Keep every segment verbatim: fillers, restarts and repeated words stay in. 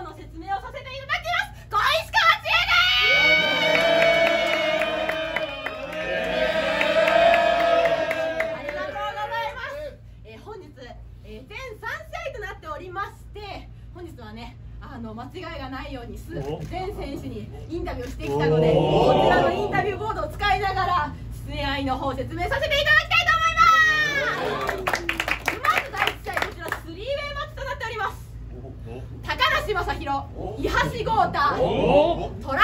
の説明をさせていただきます。小石川知恵です。ありがとうございます。えー、本日、えー、全さん試合となっておりまして、本日はね、あの間違いがないように全選手にインタビューをしてきたので、こちらのインタビューボードを使いながら出演の方を説明させていただきたいと思います。まずだいいち試合、こちらスリーウェイマッチとなっております。高梨正宏、伊橋豪太、トランザムヘラ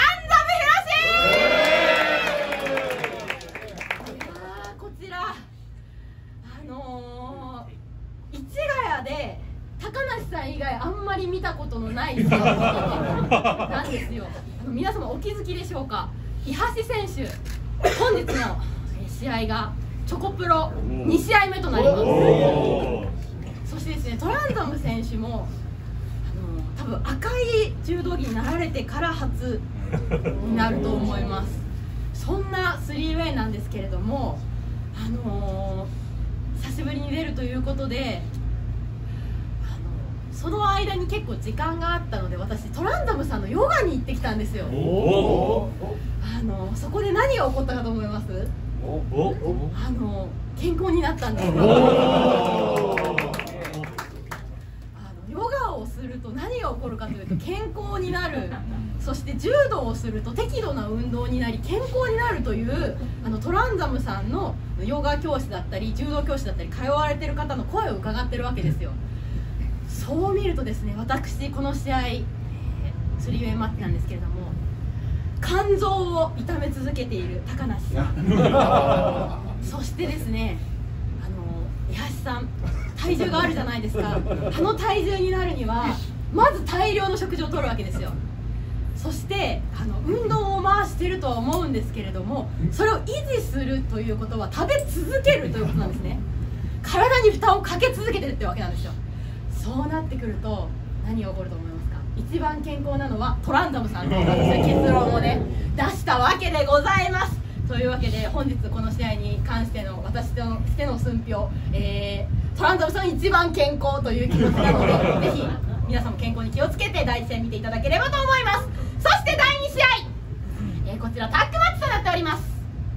シ。こちらあのー、市ヶ谷で高梨さん以外あんまり見たことのない試合なんですよ。あの皆様お気づきでしょうか。伊橋選手、本日の試合がチョコプロに試合目となります。そしてですね、トランザム選手もあの多分赤い柔道着になられてから初になると思います。そんなスリーウェイなんですけれども、あのー、久しぶりに出るということで、その間に結構時間があったので、私トランザムさんのヨガに行ってきたんですよ。あのそこで何が起こったかと思います？あの健康になったんですよ。あのヨガをすると何が起こるかというと健康になる、そして柔道をすると適度な運動になり健康になるという、あのトランザムさんのヨガ教師だったり柔道教師だったり通われてる方の声を伺ってるわけですよ。そう見るとですね、私この試合、えー、スリーウェイマッチなんですけれども、肝臓を痛め続けている高梨さんそしてですね、あの伊橋さん、体重があるじゃないですか。あの体重になるにはまず大量の食事をとるわけですよ。そしてあの運動を回しているとは思うんですけれども、それを維持するということは食べ続けるということなんですね。体に負担をかけ続けてるってわけなんですよ。そうなってくると何が起こると思いますか？一番健康なのはトランザムさんという結論をね出したわけでございます。というわけで本日この試合に関しての私としての寸評、えー、トランザムさん一番健康という気持ちなので、ぜひ皆さんも健康に気をつけてだいいち試合見ていただければと思います。そしてだいに試合、えー、こちらタッグマッチとなっております。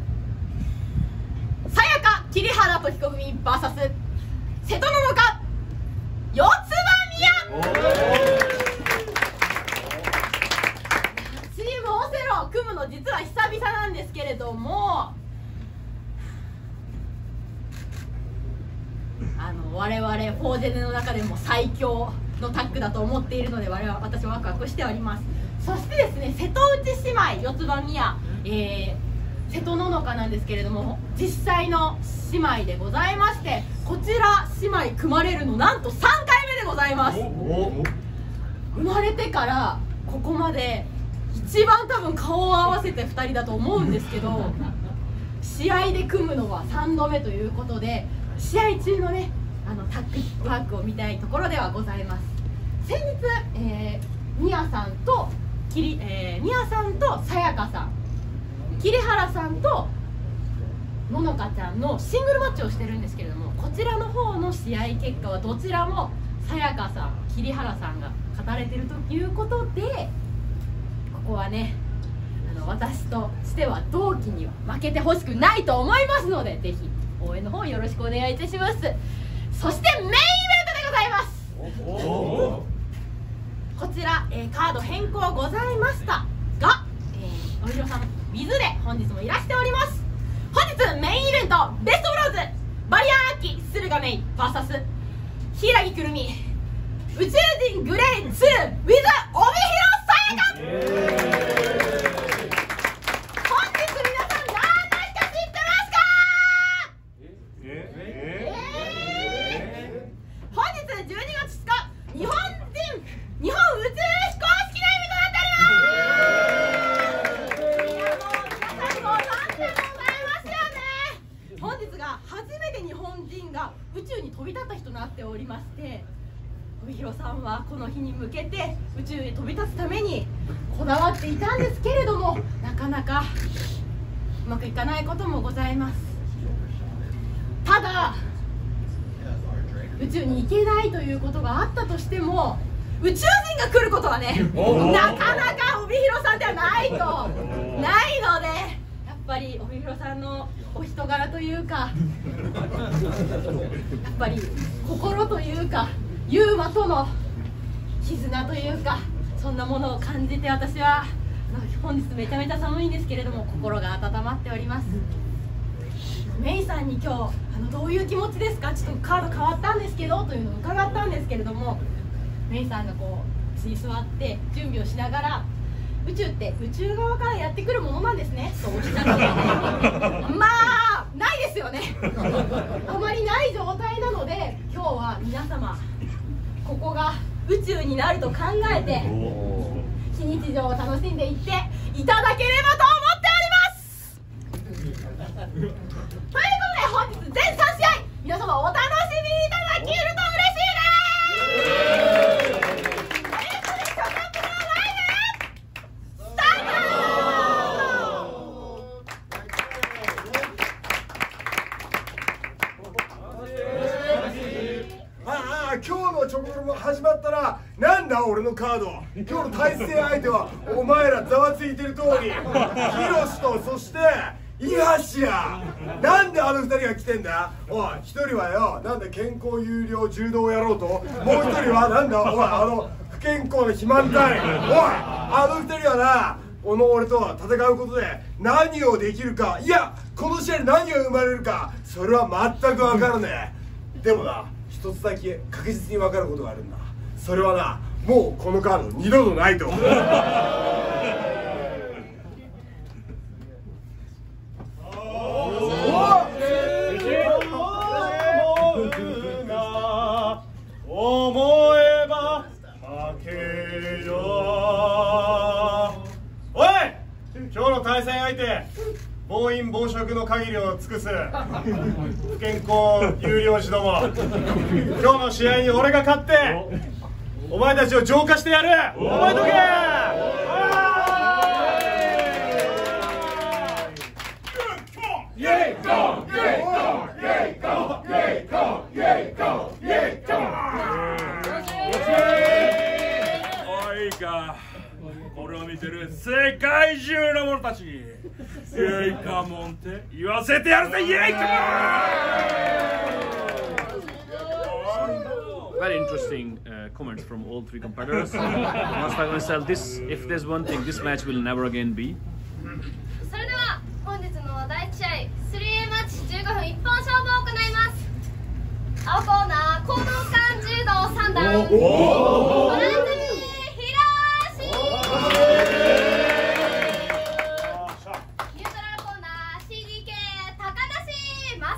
さやか桐原と彦組 ブイエス 瀬戸ののか四つ葉宮。チームオセロ組むの実は久々なんですけれども、あの我々フォージェネの中でも最強のタッグだと思っているので、我々私はワクワクしております。そしてですね、瀬戸内姉妹四つ葉宮、えー、瀬戸ののかなんですけれども、実際の姉妹でございまして、こちら姉妹組まれるのなんとさんかいめでございます。生まれてからここまで一番多分顔を合わせてふたりだと思うんですけど、試合で組むのはさんどめということで、試合中のねあのタッグワークを見たいところではございます。先日、えー、ミヤさんときり、えー、ミヤさんとさやかさん、桐原さんとののかちゃんのシングルマッチをしてるんですけれども、こちらの方の試合結果はどちらもさやかさん、桐原さんが勝たれてるということで、ここはねあの私としては同期には負けてほしくないと思いますので、ぜひ応援の方よろしくお願いいたします。そしてメインイベントでございます。こちら、えー、カード変更ございましたが、えー、おひろさんウィズで本日もいらしております。本日メインイベントベストブローズバリアンアッキ駿河メイ ブイエス 柊くるみ宇宙人グレーツー with 帯広さやか。本日皆さん何の日か知ってますか？えええー、本日じゅうにがつふつか、日本人日本宇宙飛行士記念日となっております。いやもう皆さんご存知でございますよね。本日が初めて日本人が宇宙に飛び立った日となっておりまして、帯広さんはこの日に向けて宇宙へ飛び立つためにこだわっていたんですけれども、なかなかうまくいかないこともございます。ただ宇宙に行けないということがあったとしても、 宇宙人が来ることはね、なかなか帯広さんではないとないので、やっぱり帯広さんのお人柄というか、やっぱり心というか、ユーマとの絆というか、そんなものを感じて、私は本日めちゃめちゃ寒いんですけれども、心が温まっております。メイさんに今日あのどういう気持ちですか、ちょっとカード変わったんですけどというのを伺ったんですけれども、メイさんがこう椅子に座って準備をしながら、宇宙って宇宙側からやってくるものなんですねとおっしゃってまあないですよねあまりない状態なので、今日は皆様ここが宇宙になると考えて非日常を楽しんでいっていただければと思っておりますということで、本日全さん試合皆様お楽しみいただけると嬉しいです。 今日のチョコロも始まったら、なんだ俺のカード、今日の対戦相手はお前らざわついてる通り、ヒロシとそしてイハシや。なんであの二人が来てんだ。おい、一人はよ、なんだ健康有料柔道やろうと、もう一人はなんだ、おい、あの不健康の肥満体。おい、あの二人はな、この俺と戦うことで何をできるか、いやこの試合で何が生まれるか、それは全く分からねえ。でもな、一つだけ確実に分かることがあるんだ。それはな、もうこのカード二度とないと思う思えばかけよ。おい、今日の対戦相手、暴飲暴食の限りを尽くす不健康有料児ども、今日の試合に俺が勝ってお前たちを浄化してやる。覚えとけ。 いいか、これを見てる世界中の者たちにイエイカモンって言わせてやるぜ。イエイカモン。 Very interesting uh, comments from all three competitors. I must find myself this. If there's one thing, this match will never again be. それでは本日のだいいち試合 スリーエー マッチじゅうごふん一本勝負を行います。青コーナー講道館柔道さん段トランザムヒロシ、ニュートラルコーナー シーディーケー 高田氏正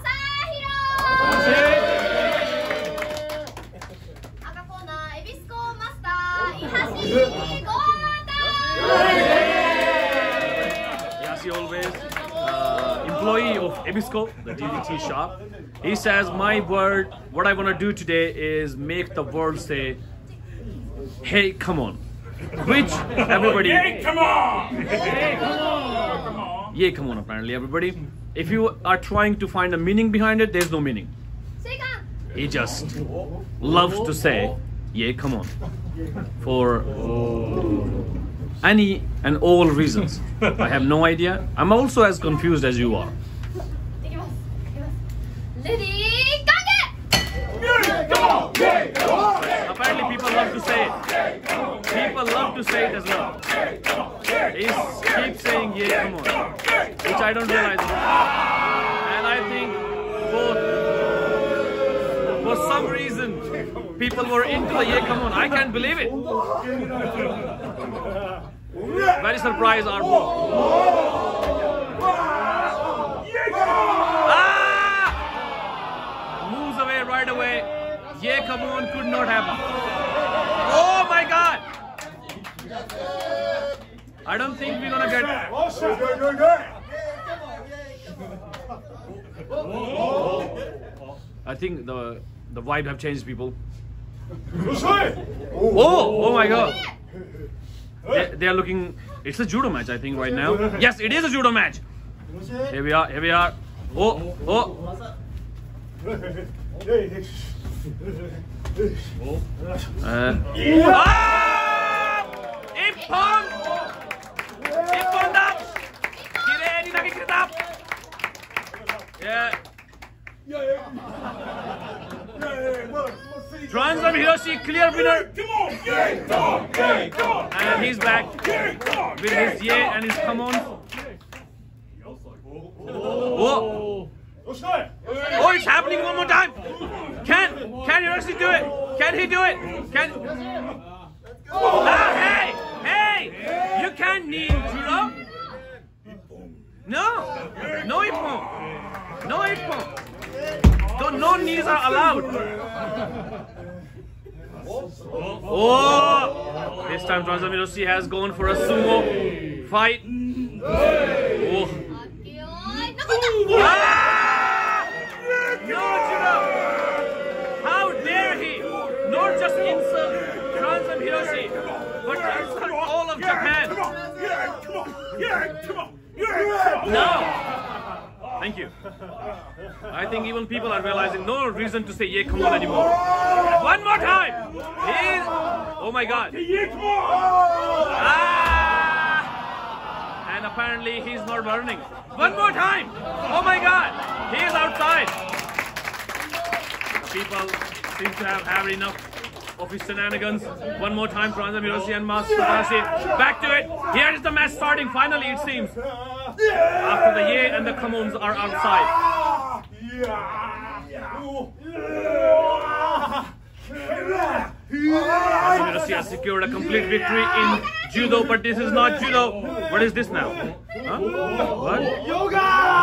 宏、赤コーナーエビスコマスター伊橋ゴー As he always, uh, employee of Ebisco, the D D T shop, he says, my word, what I want to do today is make the world say, hey, come on. Which everybody... Hey, come on! Hey, come on! Come on! Yeah, come on, apparently, everybody. If you are trying to find a meaning behind it, there's no meaning. He just loves to say, yeah, come on. For any and all reasons. I have no idea. I'm also as confused as you are. いきますいきますレディーガンゲ Apparently people love to say it. People love to say it as well. He keeps saying, yeah, come on. Which I don't realize. And I think both, for some reason, people were into the yeah, come on. I can't believe it. Very surprised are both. Ah! Moves away right away. Yeah, come on, could not happen. Oh my God! I don't think we're gonna get. I think the the vibe have changed, people. Oh, oh my God! They, they are looking. It's a judo match, I think, right now. Yes, it is a judo match. Here we are. Here we are. Oh, oh. Uh, ah! Ippon! Ippon da! Kirei ni nagekireta! Yeah. Transam Hiroshi, clear winner! And he's back with his Ye and his Kamon. Whoa! Oh, it's happening one more time! Can can Hiroshi do it? Can he do it? Can ah, hey! Hey! You can't knee Juro? No! No Ippon! No Ippon! No, no knees are allowed! Oh! This time Transam Hiroshi has gone for a sumo fight. Oh! Ah! No, Juro! How dare he not just insult Transam Hiroshi, but insult all of Japan? No! Thank you. I think even people are realizing no reason to say yeah, come on anymore. One more time! He's... Oh my god. Ah! And apparently he's not burning. One more time! Oh my god! He is outside! People seem to have had enough of his shenanigans. One more time, Transam Hiroshi and Master Takahashi. Back to it! Here is the match starting finally, it seems. After the Ye and the Kamons are outside. Transam Hiroshi has secured a complete victory in judo, but this is not judo. What is this now? Huh? What? Yoga!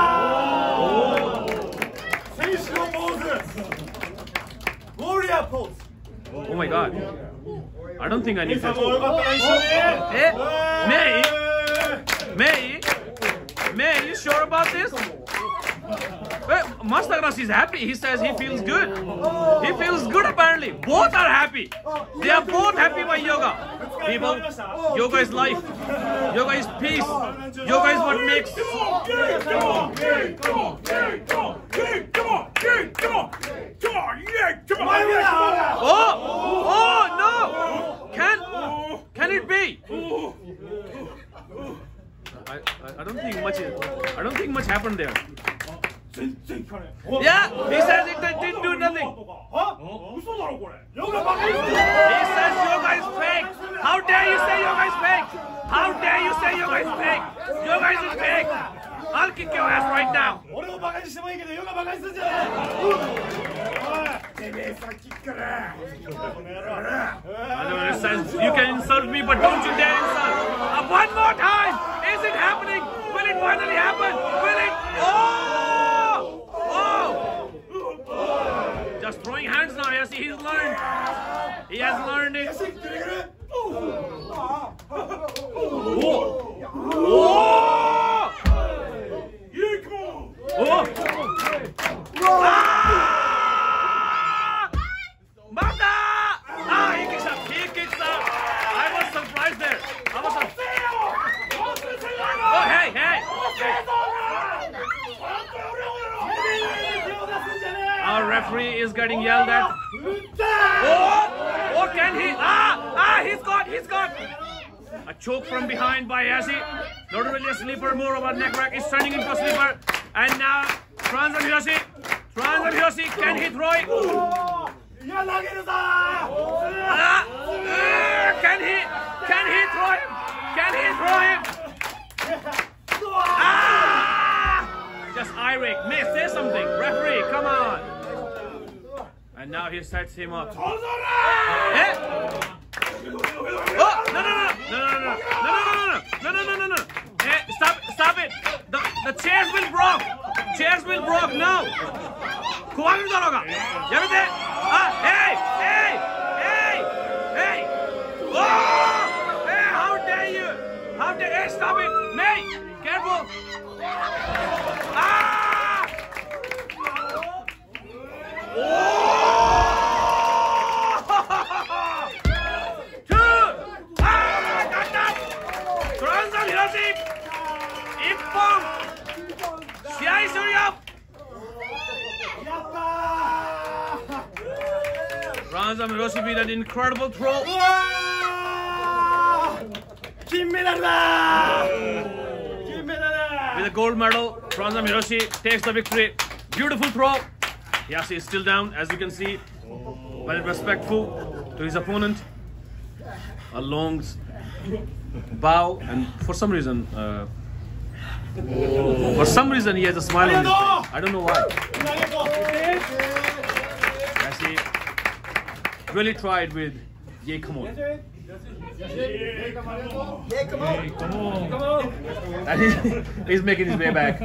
Warrior pose! Oh my god. I don't think I need that. Eh? Mei? Mei? Mei, you sure about this? Well, Master Takahashi is happy. He says he feels good. He feels good apparently. Both are happy. They are both happy by yoga. People, yoga is life. Yoga is peace. Yoga is what makes... Oh! Oh no! Can... Can it be? I, I, I don't think much... I don't think much happened there. Yeah, he says it didn't do nothing. He says yoga is fake. How dare you say yoga is fake? How dare you say yoga is fake? Yoga isn't fake. I'll kick your ass right now. Otherwise, says you can insult me, but don't you dare insult. Uh, one more time. Is it happening? Will it finally happen? Will it? Oh! Oh! Just throwing hands now. Yes, he's learned. He has learned it. Oh! Oh! Oh! Ah! Mata! Ah, he kicks up. He kicks up. I was surprised there. I was surprised. Oh, hey, hey! Our referee is getting yelled at. Oh! Oh, can he? Ah! Ah, he's got, he's got. A choke from behind by Yashi. Not really a sleeper, more of a neck rack. Is turning into a sleeper. And now, Transam Hiroshi. Transam Hiroshi, can he throw it? Ah! Uh, can he? Can he throw him? Can he throw him? Ah! Just eye rake. May say something. Referee, come on. And now he sets him up. Eh? Oh! No, no, no! No, no, no! No, no, no, no! No, no, no, no, no! Hey, stop, stop it! The, the chairs will break! Chairs will break now! Kuwami Doroga! Yamete! Ah! Hey! Hey! Hey! Hey! Oh! Hey! How dare you! How dare you! Hey, stop it! May! Careful! Ah! Oh! Ippon! 試合終了! Transam Hiroshi beat an incredible throw. 金メダルだ金メダル With a gold medal, Transam Hiroshi takes the victory. Beautiful throw. Hiyashi is still down, as you can see. Very respectful to his opponent. A long bow, and for some reason, uh, for some reason, he has a smile on his face. I don't know why. Hiyashi really tried with Yay, come on. And he, he's making his way back.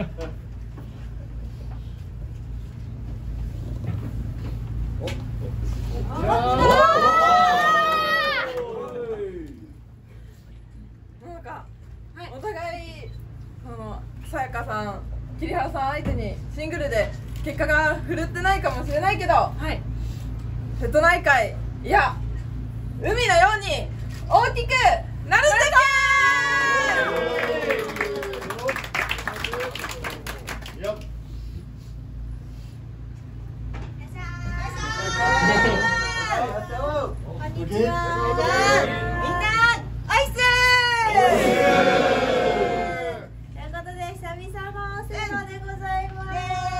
お互いそのさやかさん、桐原さん相手にシングルで結果が振るってないかもしれないけど、はい、瀬戸内海、いや海のように大きくなるんだこんにちは。みんな、おいっすー。ということで、久々のセロでございます。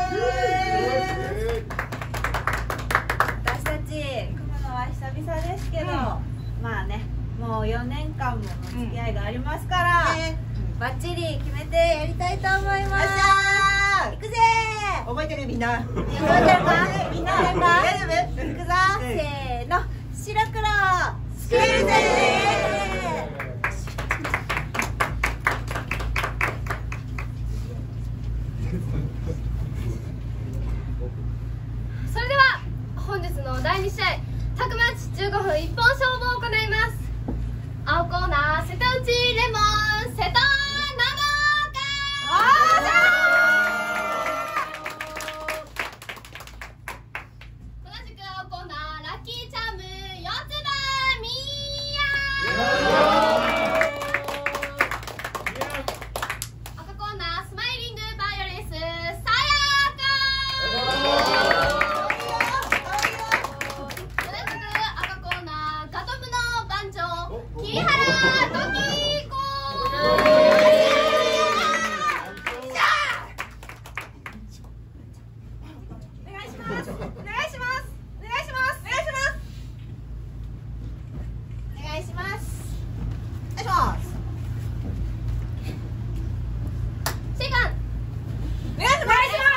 私たち組むのは久々ですけど、まあね、もうよねんかんもの付き合いがありますから、バッチリ決めてやりたいと思います。行くぜー。覚えてるみんな。覚えてるか？みんな大丈夫？行くぞ。せーの。白黒スクールでそれでは本日のだいに試合タッグマッチじゅうごふん一本勝負を行います。青コーナー瀬戸内レモン瀬戸なのか同じく青コーナーラッキーチャーム四つ葉ミーヤ赤コーナースマイリングバイオレンスさやか同じく赤コーナーガトムの番長桐原トキコお願いしますお願いしますお願いしますお願いしますお願いしますお願いしますシェイカンお願いしますお願いします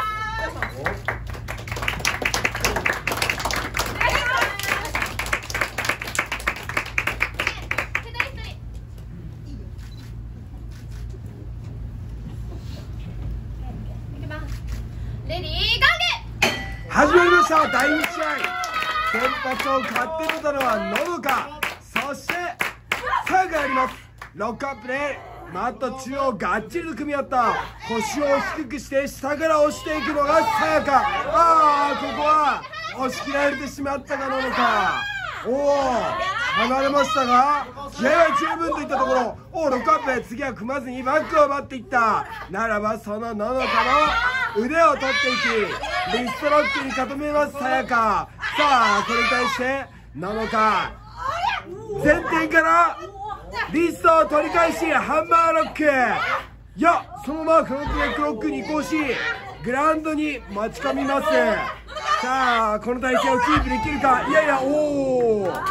レディーガ始まりましただいに試合先発を勝って出たのはのどか、そしてさやかやります。ロックアップでマット中央がっちりと組み合った腰を低くして下から押していくのがさやか。ああここは押し切られてしまったかのどか。おお離れましたが気合は十分といったところ、おおロックアップで次は組まずにバックを奪っていった。ならばそののどかの腕を取っていきリストロックに固めますさやか。さあこれに対してのどか前転からリストを取り返しハンマーロック、いやそのままフロントネックロックに移行しグラウンドに待ち込みます。さあこの体勢をキープできるか。いやいやおお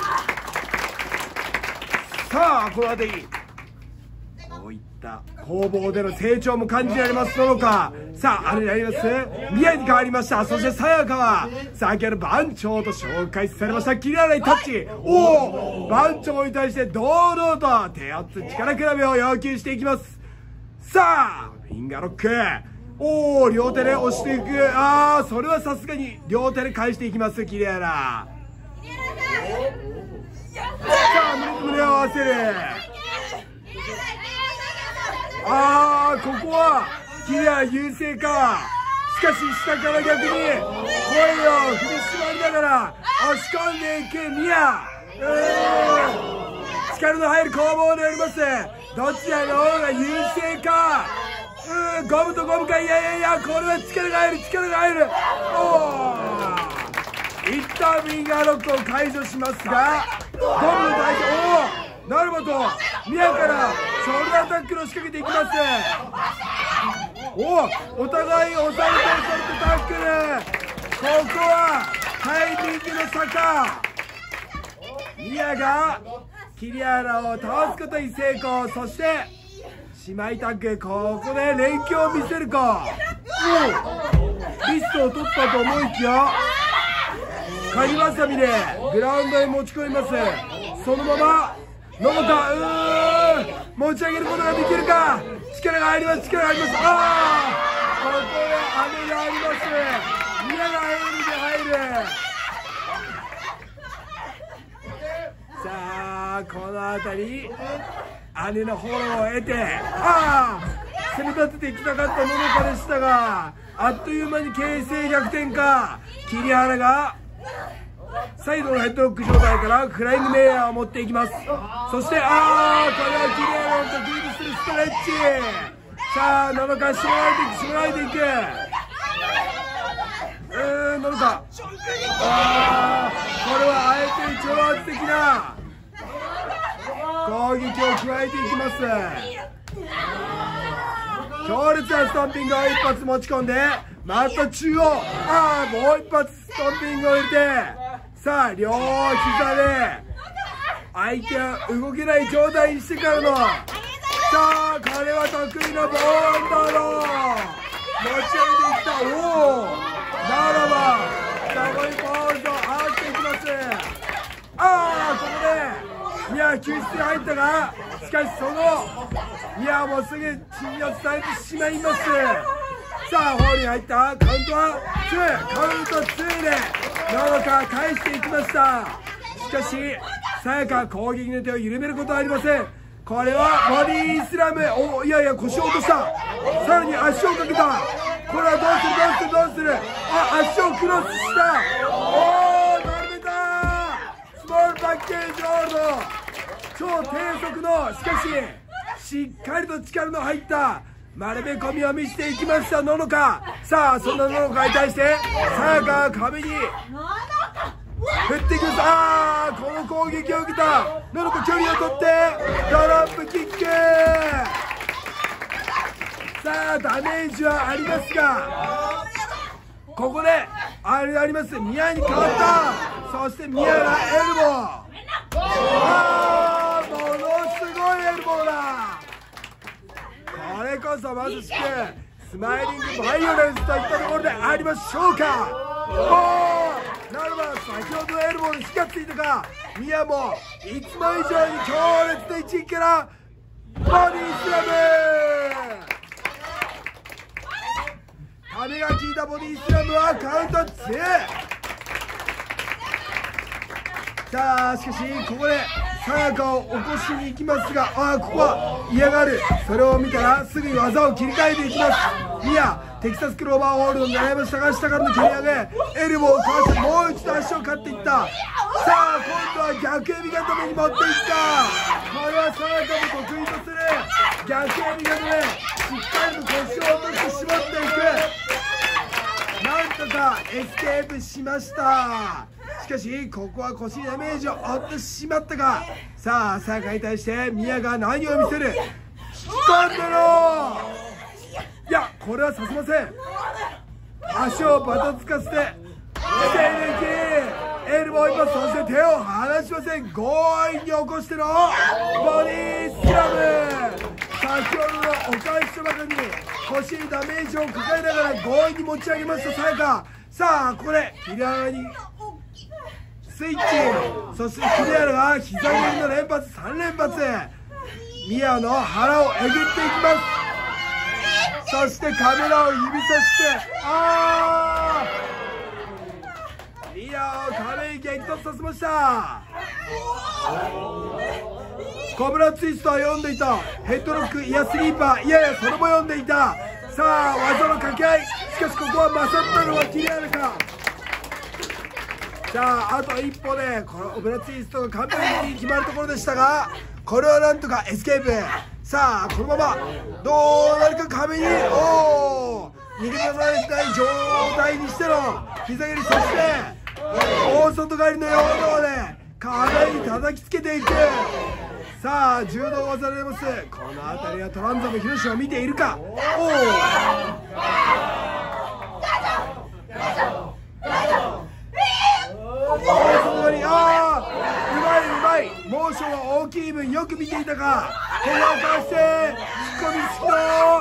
さあこの辺りこういった攻防での成長も感じられますのか。さああれになります宮に変わりました。そしてさやかは先ほど番長と紹介されました切り洗いタッチ。おお番長に対して堂々と手厚力比べを要求していきます。さあフィンガーロック、おお両手で押していく。ああそれはさすがに両手で返していきます桐原。さあ胸胸を合わせる。ああここは桐原優勢か。しかし下から逆に声を振り絞りながら押し込んでいく宮。力の入る攻防であります。どちらの方が優勢か。うーゴムとゴムか。いやいやいやこれは力が入る力が入る。おお一旦ウィンガーロックを解除しますが、今度大丈夫。おお、なるほど。宮からショルダータックルを仕掛けていきます。おお、お互い押さえてそしてタックル。ここはタイミングの差か。宮が桐原を倒すことに成功。そして姉妹タッグ、ここで連携を見せるか。おリストを取ったと思いきやカニバサミでグラウンドへ持ち込みます。そのまま野本、うーん持ち上げることができるか。力が入ります、力が入ります。ああ、ここで姉があります。宮がエールで入る。さあこの辺り姉のフォローを得て、ああ攻め立てていきたかった野中でしたが、あっという間に形勢逆転か。桐原がサイドのヘッドロック状態からフライングメイヤーを持っていきます。そしてああこれは桐原の得意とするストレッチ。さあ野中絞られていく、絞られていく。うーん野中、ああこれはあえて挑発的な攻撃を加えていきます。強烈なストンピングを一発持ち込んで、また中央、ああもう一発ストンピングを入れて、さあ両膝で相手は動けない状態にしてからの、さあこれは得意なボーンだろう、持ち上げていった。おおならばダブルポーズを合っていきます。ああここで宮救出に入ったが、しかしその宮もすぐ鎮圧されてしまいます。さあホールに入った。カウントはツー、カウントツーで野中返していきました。しかしさやか攻撃の手を緩めることはありません。これはボディイスラム、おいやいや腰を落とした。さらに足をかけた。これはどうするどうするどうする。あ足をクロスした。おお丸めた。スモールパッケージホールド、超低速の、しかししっかりと力の入った丸め込みを見せていきました野中。さあそんな野中に対してさやかが壁に振っていきます。ああこの攻撃を受けた野中、距離を取ってドロップキック。さあダメージはありますが、ここであれあります、宮に変わった。そして宮がエルボー、ああものすごいエルボーだ。これこそまさしくスマイリングバイオレンスといったところでありましょうか。おおならば先ほどのエルボーに火がついたか。宮もいつも以上に強烈な一撃からボディスラム、羽が効いたボディスラムはカウントツー。さあしかしここでさやかを起こしに行きますが、ああここは嫌がる。それを見たらすぐに技を切り替えていきます。ミヤテキサスクローバーホールドを狙いましたが、下からの蹴り上げエルボーをかわしてもう一度足を刈っていった。さあ今度は逆エビ固めに持っていった。これはさやかも得意とする逆エビ固め、しっかりと腰を落として絞っていく。なんとかエスケープしました。しかしここは腰にダメージを負ってしまったか。さあさやかに対して宮が何を見せる。引き込んでろ。いやこれはさせません。足をバタつかせて手抜きエルボー一発、そして手を離しません。強引に起こしてのボディスラム。先ほどのお返しとばかりに腰にダメージを抱えながら強引に持ち上げましたさやか。さあここで桐原にスイッチ、そして桐原が膝蹴りの連発さん連発、宮の腹をえぐっていきます。そしてカメラを指さしてあー宮を壁に激突させました。コブラツイストは読んでいた。ヘッドロック、いやスリーパー、いやいやそれも読んでいた。さあ技の掛け合い、しかしここは勝ったのは桐原か。さああと一歩でこのコブラツイストが完璧に決まるところでしたが、これはなんとかエスケープ。さあこのままどうなるか。壁におお逃げ出されない状態にしての膝蹴り、そして大外刈りの陽動で壁に叩きつけていく。さあ柔道技で出ます。この辺りはトランザムヒロシを見ているか。おお大外刈り、ああうまいうまい。モーションは大きい分よく見ていたか。このかして突っ込み式の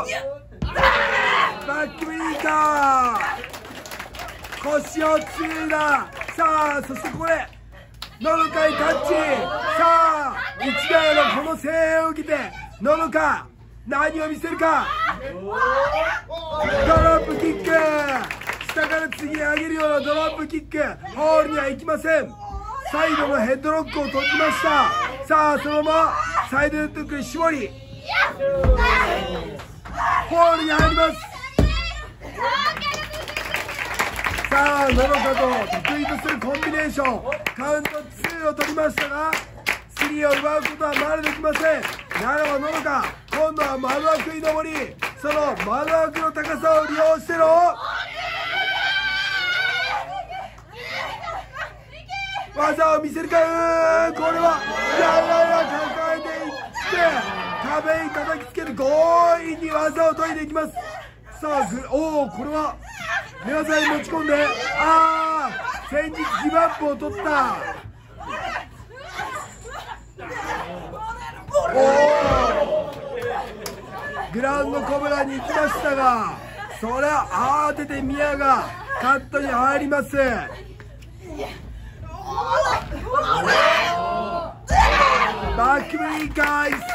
バックブリーカー、腰をついだ。さあそしてこれののかにタッチ。さあ内側のこの声援を受けてののか何を見せるか。ドロップキック、下から次上げるようなドロップキック、ホールには行きません。サイドのヘッドロックを取りました。さあそのままサイドヘッドロックに絞りホールに入ります。さあののかと得意とするコンビネーションカウントツーを取りましたがスリーを奪うことはまだできません。ならばののか今度は窓枠に登り、その窓枠の高さを利用しての技を見せるか。うーんこれはやらや抱えていって壁に叩きつけて強引に技を解いていきます。さあグおおこれは寝技に持ち込んで、ああ先日ギブアップを取った。おおグラウンドコブラに行きましたが、それは慌てて宮がカットに入ります。バックブリーカー一戦。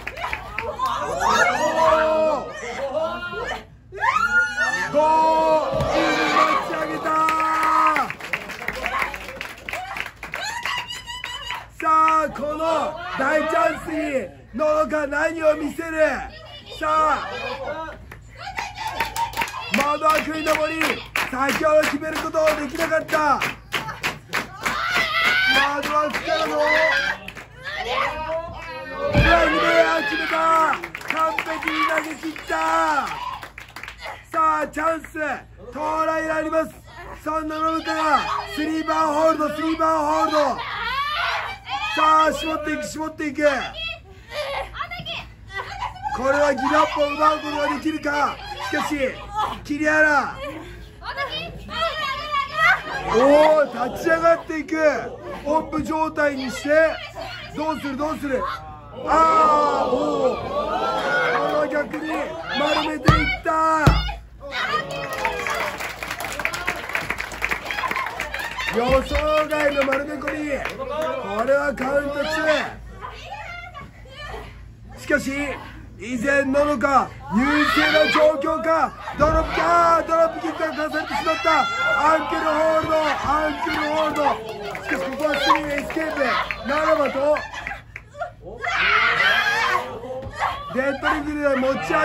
ゴール持ち上げた。さあこの大チャンスにののか何を見せる。さあ窓枠に登り先ほど決めることはできなかった。窓枠からのフラグで決めた。完璧に投げ切った。さあチャンス到来があります。そんなののかがスリーバーホールドスリーバーホールド。さあ絞っていく絞っていく。これはギブアップを奪うことができるか。しかし桐原おお立ち上がっていく。オープン状態にしてどうするどうする。ああおおこの逆に丸めていった。予想外の丸め込み、これはカウントツー。しかし以前ののか優勢な状況か。ドロップかドロップキックがかされてしまった。アンケルホールドアンケルホールド。しかしここはスリーエスケープならばとデッドリングで持ち上げ改めて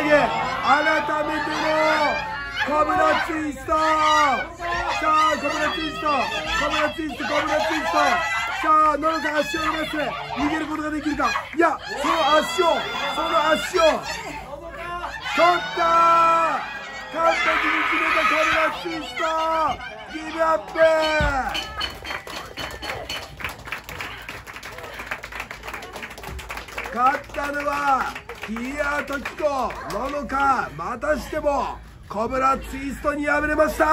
のコブラツイスト。さあコブラツイストコブラツイストコブラツイスト。さあののか足を伸ばす逃げることができるか。いやその足をその足を取った。完璧に決めたコブラツイストギブアップ。勝ったのはキアトキコののか。またしてもコブラツイストに敗れました。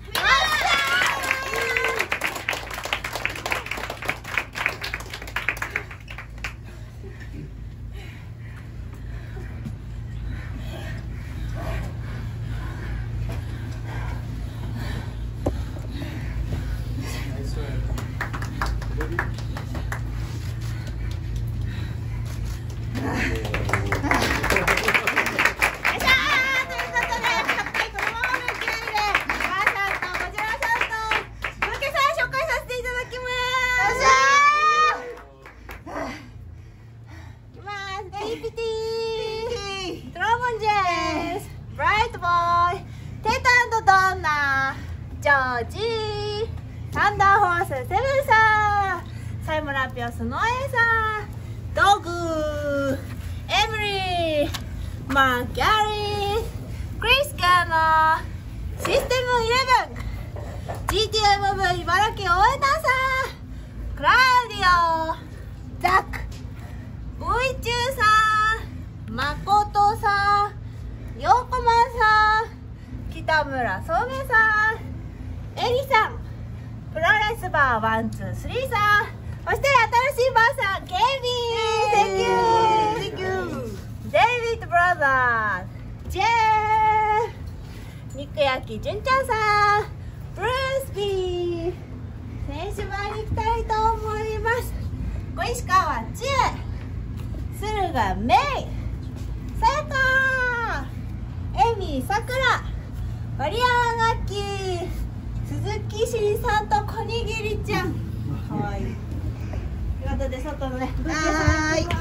サンダーホースセブンさん、サイムラピオスノエさん、ドグー、エブリー、マーキャリー、クリスカーのシステムイレブン、 ジーティーアイ ムーブ茨城応援団さん、クラウディオ、ザック、ボイチューさん、まことさん、ようこまんさん、北村そうめいさん、エリさん、プロレスバーワンツースリーさん、そして新しいバーさん、ケイビー、Thank you、Thank you、デイビッドブラザーズ、ジェー、肉焼き純ちゃんさん、ブルースビー、選手前に行きたいと思います。小石川千恵、駿河メイ、さやか、エミさくら、割山楽器、鈴木しりさんと小にぎりちゃん、かわいい。ということで外のね、はーい。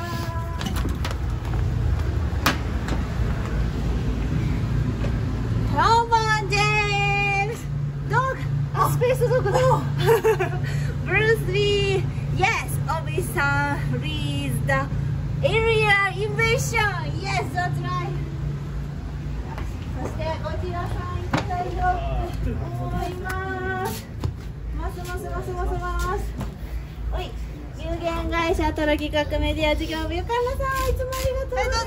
トロンボーンジェームス、ドッグ、あ、スペースドッグだ。ブルース・リー、Yes、オビさん、リーズ、The Area Invasion、Yes、that's right。そしてこちらさん行きたいと思います。ますますますますます。おい、有限会社トロ企画メディア事業部ゆかなさん、いつもありがとうございます。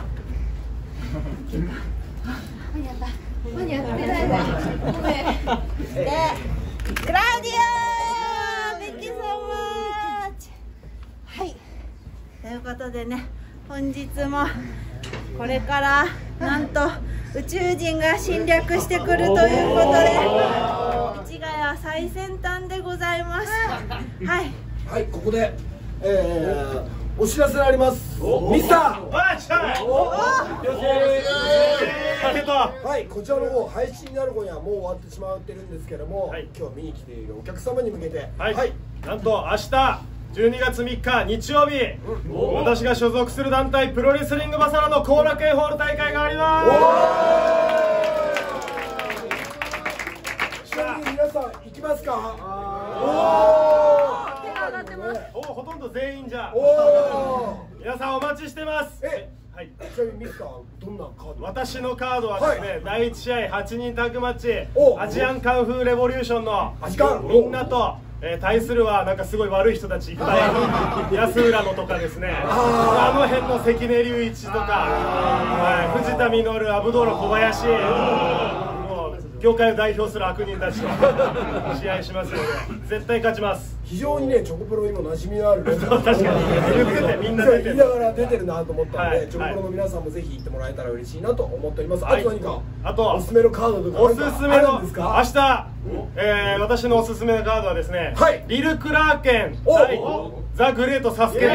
間に合った。間に合ってないわ。ごめん。で、クラウディオ、Thank you so much。はい。ということでね、本日もこれからなんと宇宙人が侵略してくるということで、市ヶ谷最先端でございます。はい。 はい、ここで、えー、お知らせがあります。ミスター。はい、こちらの方配信になる頃にはもう終わってしまってるんですけども、はい、今日見に来ているお客様に向けて、 はい、はい、なんと明日じゅうにがつみっか日曜日、うん、私が所属する団体プロレスリングバサラの後楽園ホール大会があります。 ちなみに皆さん行きますか？ おお、ほとんど全員じゃ。 お皆さんお待ちしてます。 え、 はい、 ちなみにミスターどんなカード？ 私のカードはですね、はい、だいいち試合はちにんタッグマッチ、アジアンカンフーレボリューションのみんなと、えー、対するはなんかすごい悪い人たちいっぱい、安浦野とかですね、あの辺の関根隆一とか、はい、藤田実、アブドーラ小林、もう業界を代表する悪人たちと試合しますので絶対勝ちます。 非常にね、チョコプロにも馴染みのあるね、 確かに言っててみんな出てる、 言いながら出てるなと思ったので、 はい、 チョコプロの皆さんもぜひ行ってもらえたら嬉しいなと思っております。 はい、 あと何か、 あとおすすめのカードとかおすすめのあるんですか？ 明日、えー、私のおすすめのカードはですね、はい、リル・クラーケン対ザ・グレート・サスケです。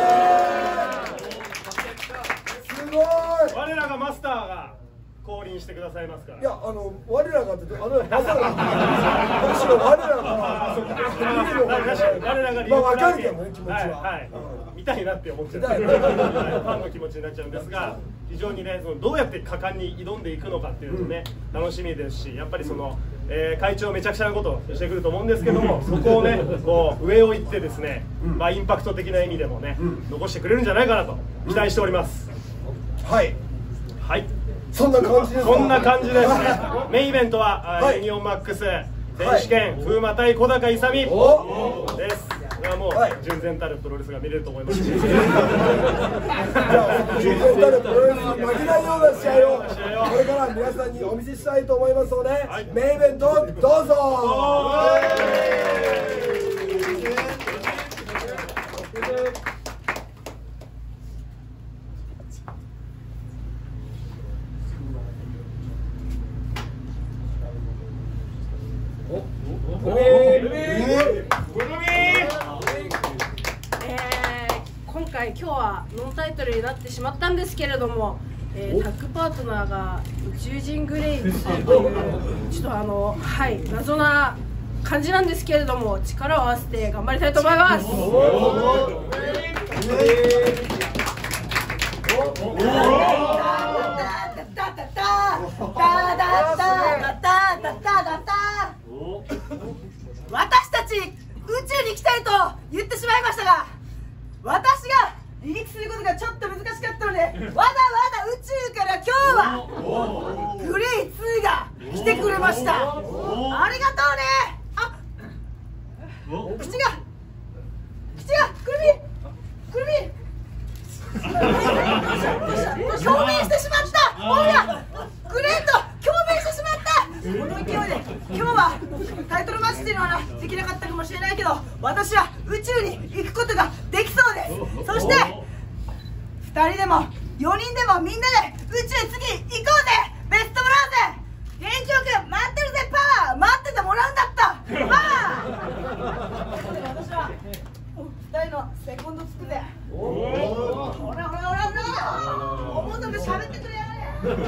すごい。 我らがマスターが降臨してくださいますから。 いや、あの我らがってあのバサラむしろ我らが我らがリル・クラーケン、 まあ分かるけどね、気持ちは、 はいはい、うん、見たいなって思っちゃうファンの気持ちになっちゃうんですが、非常にね、そのどうやって果敢に挑んでいくのかっていうのね、うん、楽しみですし、やっぱりその、えー、会長めちゃくちゃなことをしてくると思うんですけども、そこをね、こう上を行ってですね、うん、まあインパクト的な意味でもね、うん、残してくれるんじゃないかなと期待しております。 うん、はいはい、 そんな感じです。 そんな感じですね。メインイベントは、はい、ユニオンマックス選手権、はい、風磨対小高勇美です。これはもう、はい、純然たるプロレスが見れると思います。純然たるプロレスに負けないような試合をこれから皆さんにお見せしたいと思いますので、はい、メインイベントどうぞ。 今回今日はノンタイトルになってしまったんですけれども、えー、タッグパートナーが宇宙人グレイズというちょっとあのはい謎な感じなんですけれども、力を合わせて頑張りたいと思います。 私たち宇宙に行きたいと言ってしまいましたが、私が離陸することがちょっと難しかったので、わざわざ宇宙から今日はグレイツーが来てくれました。ありがとうね。あ、口が口がくるみくるみ共鳴してしまった。ほらグレート共鳴してしまった。この勢いで今日はタイトルマッチっていうのはできなかったかもしれないけど、私は宇宙に行くことができそうです。そしてふたりでもよにんでもみんなで宇宙次行こうぜ。ベストブラウゼ元気よく待ってるぜ。パワー待っててもらうんだった。パワー私はふたりのセコンドつくぜ。ほらほらほらほら思うとこ喋ってくれやがれ。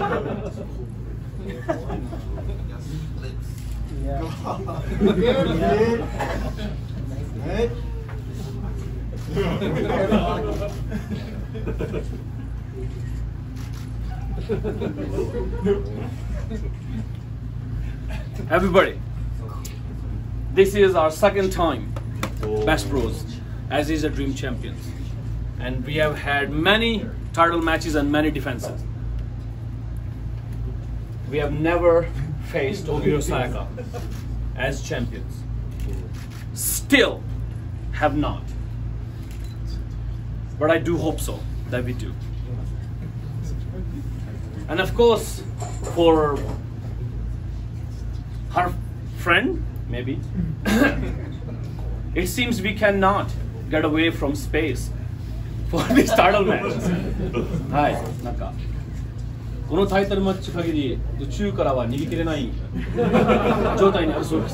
Everybody, this is our second time Bash Bros as is a Dream Champions, and we have had many title matches and many defenses. We have never faced Ogiro Sayaka as champions. Still have not. But I do hope so that we do. And of course, for her friend, maybe, it seems we cannot get away from space for this title match. はい、なんかこのタイトルマッチ限り宇宙からは逃げきれない状態にあるそうです。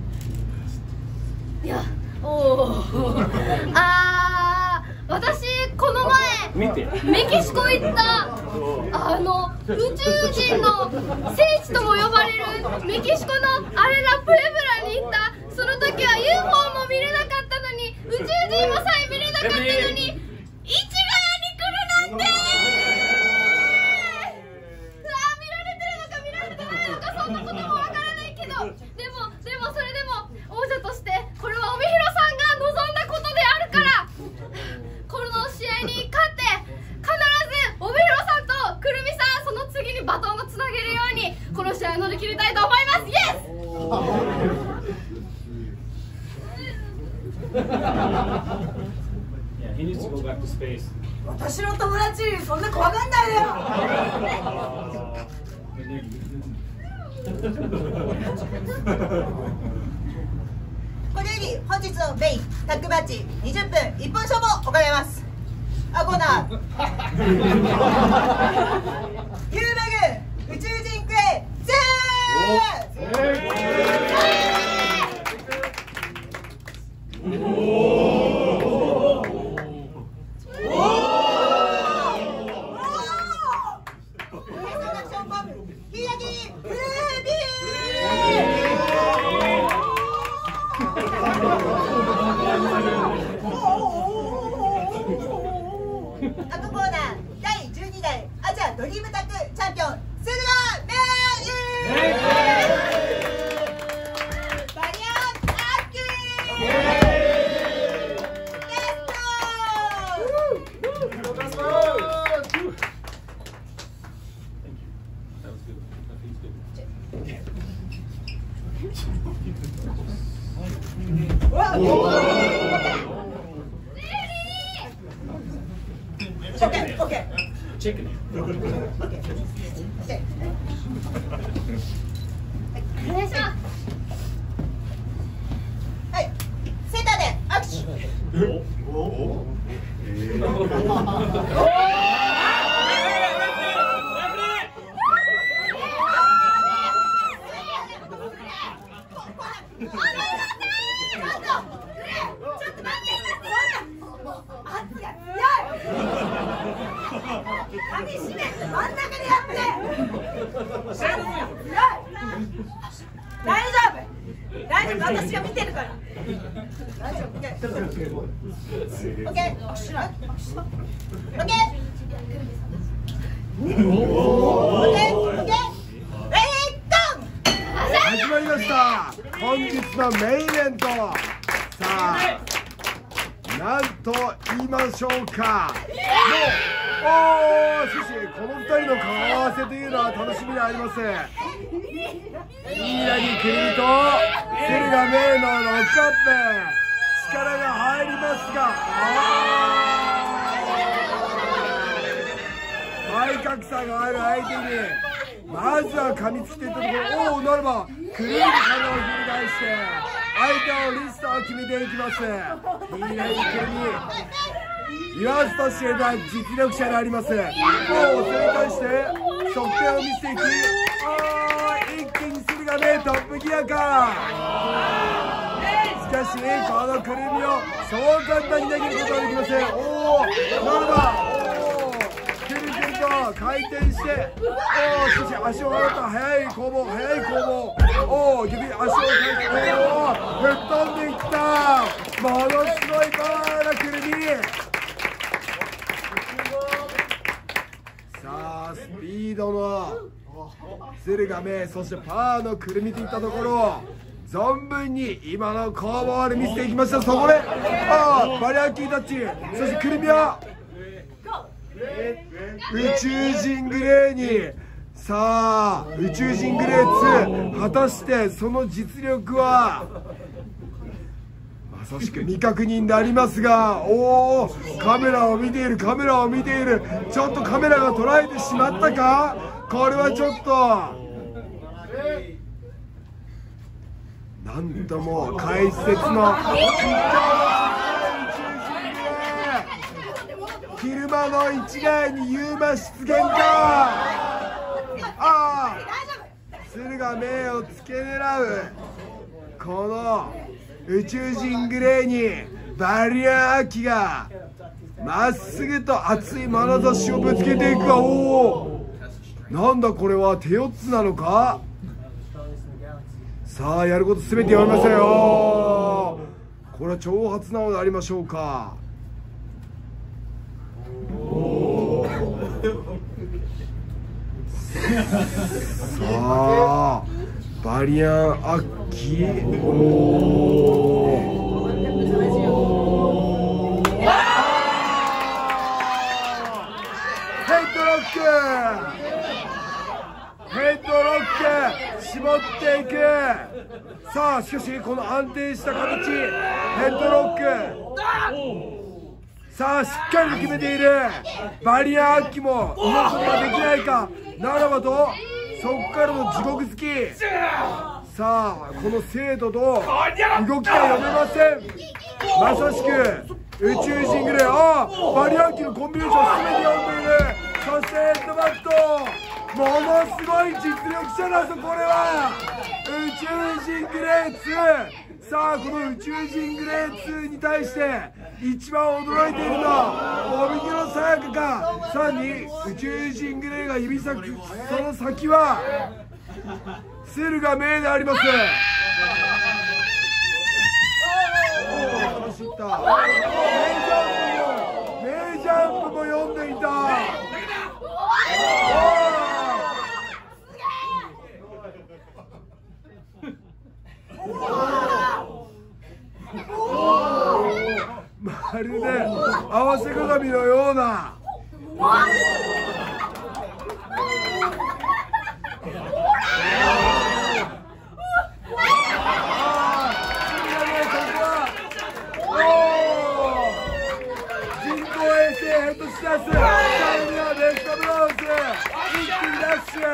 いや、おお、あー、私この前見てメキシコ行ったあの宇宙人の聖地とも呼ばれるメキシコのアレラ・プエブラに行った。その時は ユーフォー も見れなかったのに、宇宙人もさえ見れなかったのに、市ヶ谷に来るなんて。そんなこともわからないけど、でもでもそれでも王者としてこれは帯広さんが望んだことであるから、この試合に勝って必ず帯広さんとくるみさん、その次にバトンをつなげるようにこの試合を乗り切りたいと思います。イエス Yeah, he needs to go back to space. 私の友達そんな怖がんないでよ。これより本日のメインタッグマッチにじゅっぷん一本勝負を行います。アコーナーヒューマグ宇宙人クエゼアクコーナーだいじゅうにだいアジアドリームタッグチャンピオン駿河メイユバリアンアッキーゲスト。オッケーオッケーチェックね。 お願いします。 はい、センターで握鍵閉めて真ん中でやって大丈夫大丈夫、私が見てるから大丈夫。オッケーオッケーオッケーオッケー始まりました。本日のメインイベント、さあなんと言いましょうか。もうおーしかしこのふたりの顔合わせというのは楽しみであります。 ミイラにクリと駿河メイのロックアップ、力が入りますが、体格差がある相手にまずは噛みつきていったところ、おお、ならばクリーの体をひり返して相手をリストを決めていきます。ミイラにクリ言わずと知れた実力者であります。もうそれに対して側転を見せていき、あー一気に駿河メイトップギアか。しかしこのくるみをそう簡単に投げることはできません。おお、ならばおおくるくると回転して、おおしかし足を払った速い攻防、速い攻防、おお指足を返して、おお吹っ飛んでいった。ものすごいパワーなくるみ。さあスピードの駿河メイ、そしてパワーのくるみといったところを存分に今の攻防で見せていきました。そこでああバリアキータッチ、そしてくるみは宇宙人グレーに、さあ宇宙人グレーツ、果たしてその実力はまさしく未確認でありますが、おおカメラを見ている、カメラを見ている、ちょっとカメラが捉えてしまったか。これはちょっとなんとも解説の昼間の一概にユーマ出現か。ああ駿河メイを付け狙うこの宇宙人グレーにバリアーキがまっすぐと熱い眼差しをぶつけていくが、おおなんだこれは手四つなのか。さあやることすべてやりましたよ。これは挑発なのでありましょうか。さあバリアンアッキ、おおヘッドロック、ヘッドロック絞っていく。さあしかしこの安定した形、ヘッドロック、さあしっかりと決めている。バリアーキも動くことができないか。ならばとそこからの地獄突き、さあこの精度と動きが読めません。まさしく宇宙人グレー、ああバリアーキのコンビネーション全て読んでいる。そしてヘッドバット、ものすごい実力者だぞこれは。宇宙人グレーツー、さあこの宇宙人グレーツーに対して一番驚いているのは帯広さやかか。さらに宇宙人グレーが指先、その先は駿河メイであります。走った。メイジャンプもメイジャンプも読んでいた。まるで合わせ鏡のような。人工衛星ヘッドシラス、さらにはベストブローズ一気にダッシ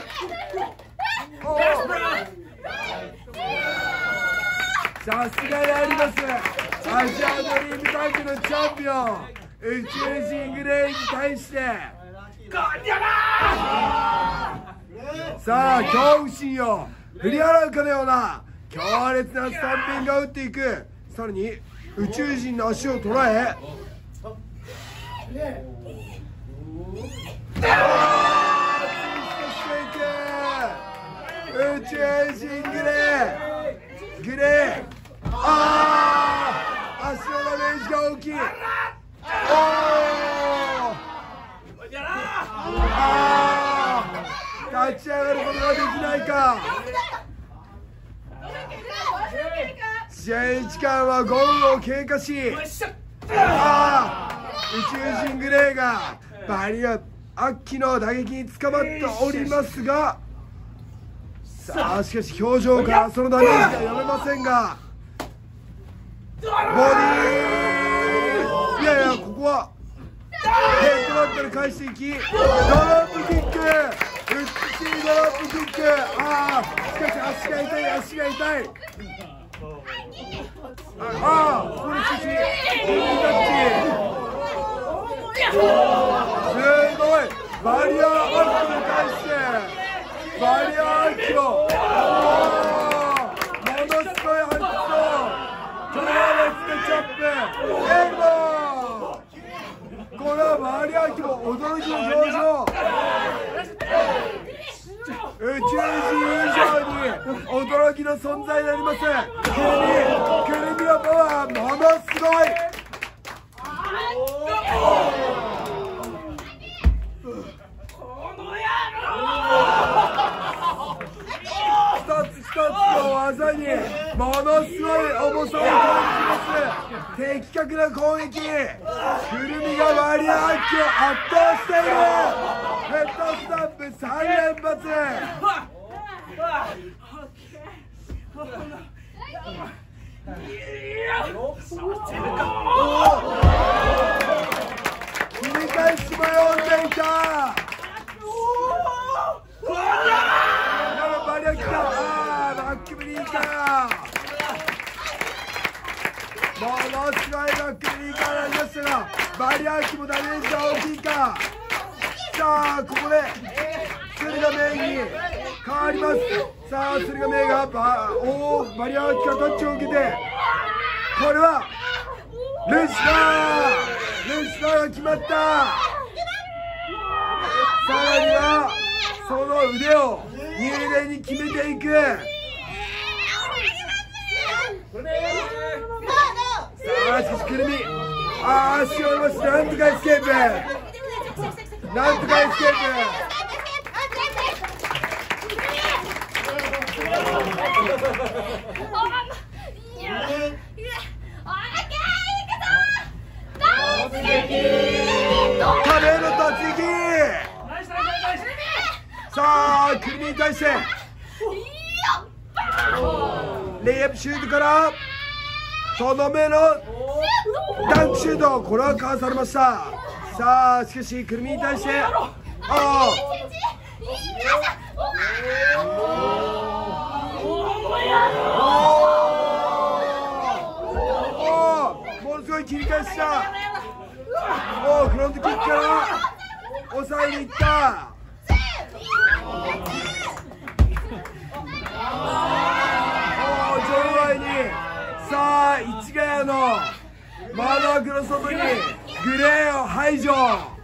ュ。さすがであります。アジアドリームタッグのチャンピオン宇宙人グレーに対してさあ恐怖心を振り払うかのような強烈なスタンピングが打っていく。さらに宇宙人の足を捉え、宇宙人グレーグレー、ああ足のダメージが大きい。おああ立ち上がることができないか。試合時間はごふんを経過し、ああ宇宙人グレーがバリアアッキの打撃に捕まっておりますが、 さあしかし表情からそのダメージが読めませんが、ボディー、いやいやここはヘッドバットで返していき、ドロップキック、美しいドロップキック。ああしかし足が痛い、足が痛い。ああこれしかしいいタッチ、すごいバリアーバックで返してバリアーキロ、ものすごいハット、トラベスケチャップエルボー、これはバリアーキロ驚きの表情。宇宙人以上に驚きの存在であります。クルミ、クルミのパワーものすごい。一つ一つの技にものすごい重さを感じます。的確な攻撃、くるみがバリアーキを圧倒している。ヘッドスタンプさん連発。切り返しも読んでいた。バリアーキか、あーバックブリーカー、ものすごいバックブリーカーになりましたが、バリアーキもダメージが大きいか。さあここで駿河メイに変わります。さあ駿河メイがバおバリアーキからタッチを受けて、これはルシファー、ルシファーが決まった。さらにはその腕を入念に決めていく。さあしかしくるみ、ああ足を伸ばしてなんとかエスケープ、なんとかエスケープ。壁の突撃。さあくるみに対してレイアップシュートからとどめのダンクシュート、これはかわされました。さあしかしくるみに対して、ああものすごい切り返した。おおフロントキックから抑えにいった。さあ市ヶ谷の窓枠の外にグレーを排除。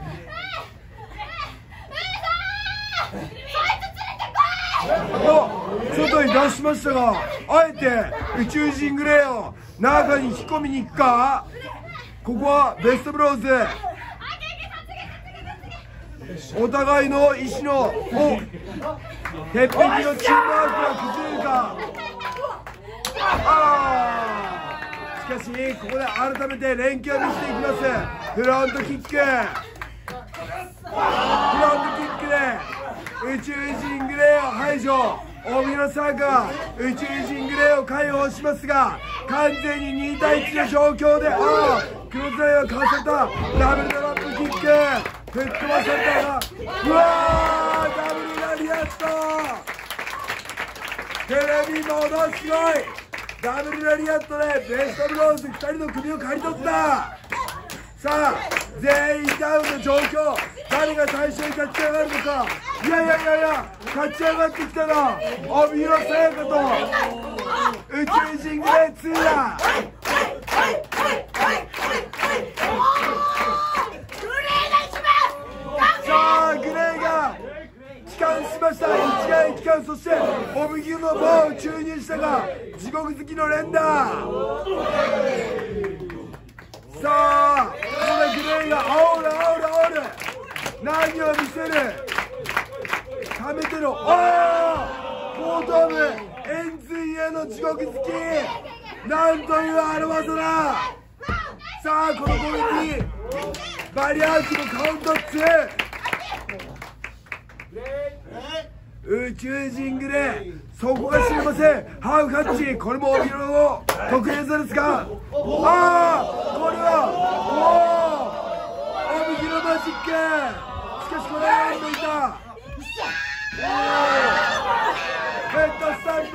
お外に出しましたが、あえて宇宙人グレーを中に引き込みに行くか。ここはベストブローズ、お互いの意思のお鉄壁のチームワークが崩れるか。あーしかしここで改めて連携を見せていきます。フロントキック、フロントキックで宇宙人グレーを排除。大宮サーが宇宙人グレーを解放しますが、完全ににたいいちの状況で、ああクロスラインはかわされた。ダブルドロップキック吹っ飛ばされたが、うわーダブルラリアット。テレビものすごいダブルラリアットでベストブローズふたりの首を刈り取った。さあ全員ダウンの状況、誰が最初に勝ち上がるのか。いやいやいやいや勝ち上がってきたな、帯広さやかと宇宙人グレーツーだ。さあグレーが帰還しました。一概帰還、そしてオブギュの棒を注入したが地獄好きの連打。さあここでグレーが煽る煽る煽る、何を見せる。ためてろ、ああ後頭部円髄への地獄好き、なんというあの技だ。さあこの攻撃バリアーキのカウントツー、 宇宙人グレー、そこが知りません。ハーフカッチ、これも帯広の得意技ですか。ああ、これはおお、帯広マジック。しかしこれは抜いた。ヘッドスタンプ。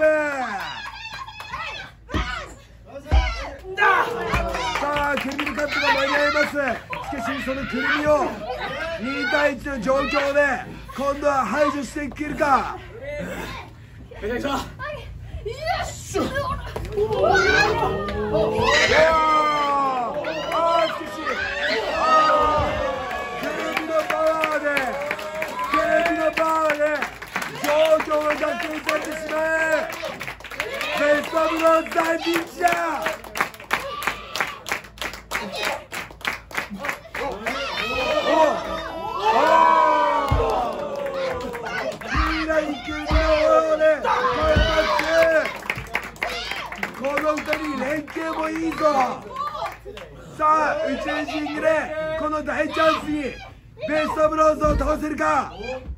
さあ、くるみのカットが間に合います。しかしそのくるみをにたいいちの状況で今度は排除していけるか。 よいしょ。よっしょ。おお。ああ、しかし。ああ。くるみのパワーで。くるみのパワーで。状況が逆転されてしまう。ベストオブローズ大ピンチだ。このふたり連携もいいぞ。さあ、宇宙人グレー、この大チャンスにベストオブローズを倒せるか。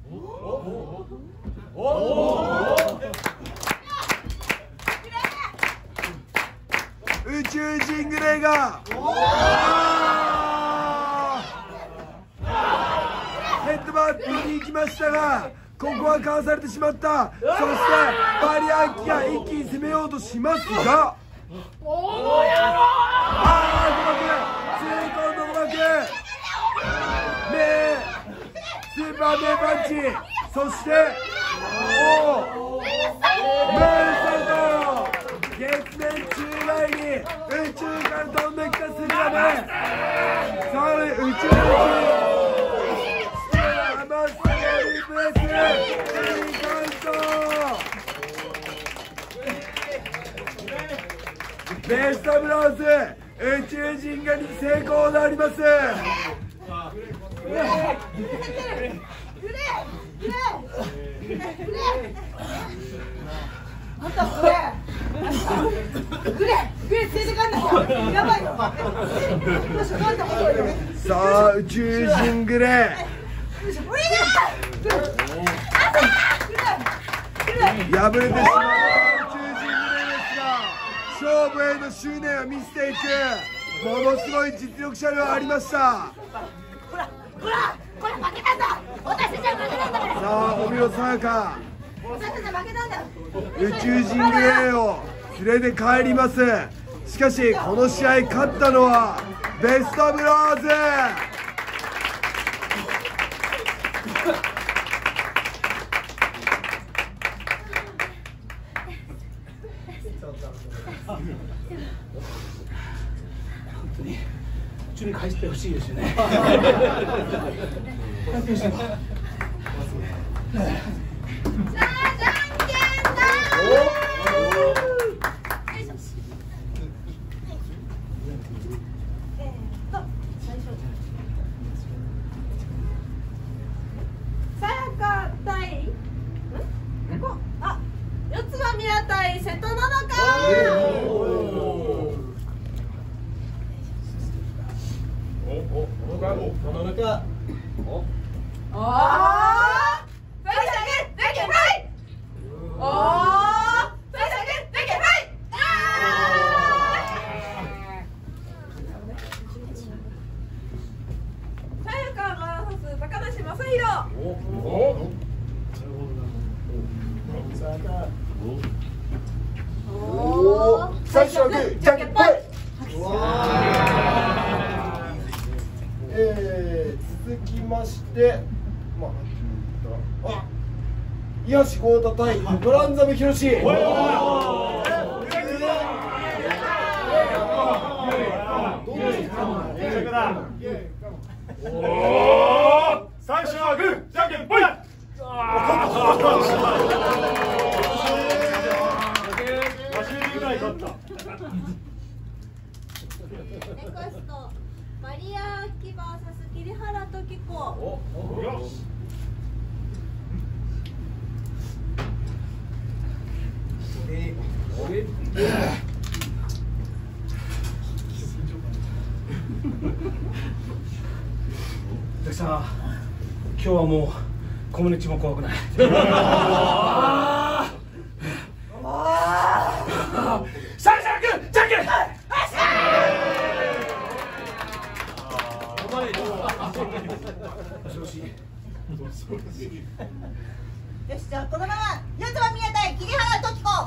宇宙人グレーがヘッドバットに行きましたが、ここはかわされてしまった。そしてバリアンキが一気に攻めようとしますが、おおやろう。ああ、ごまく、痛恨のごまく、目スーパーメーパンチ、そしておおムーンサルト、月面宙外に宇宙から飛んできたスリラメ、さらに宇宙人アマスターリプレス、いいカウント。ベストオブローズ、宇宙人が成功であります。 あんたそれグレグレ連れてかんなきゃやばいよ。 さあ、宇宙人グレー敗れてしまった宇宙人グレーですが、勝負への執念を見せていくものすごい実力者ではありました。 ほらほらこれ負けたんだ。私たちは負けたんだから。 さあ、お見事さやか、 私たちは負けたんだ。 宇宙人グレーを連れて帰ります。しかしこの試合勝ったのはベストオブローズ。 本当に宇宙に返してほしいですよね。 さやか対ここあ四つ葉宮対瀬戸七花。おお最初にできないおお最初にできないさやか ブイエス 高梨正弘。 おお最初はグーじゃんけんぽい。えー、続きまして、まあ、あ、癒し豪太対トランザムヒロシ。おお、最初はグーじゃんけんぽい。 ネクストマリアーキ ブイエス 桐原時子。 さあ今日はもうコミュニティも怖くない。 シャンシャン君じゃんけん。 よし、じゃあこのまま四つ葉宮対桐原時子。